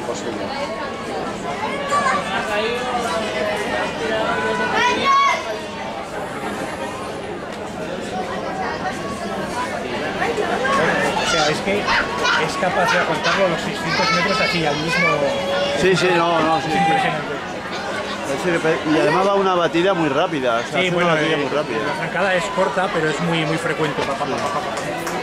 posible. O sea, es que es capaz de aguantarlo a los 600 metros así, al mismo... Sí, sí, no, Es sí. impresionante. Y además va una batida muy rápida, o sea, Sí, hace bueno, una batida muy rápida. la zancada es corta, pero es muy frecuente. Pa, pa, pa, pa, pa.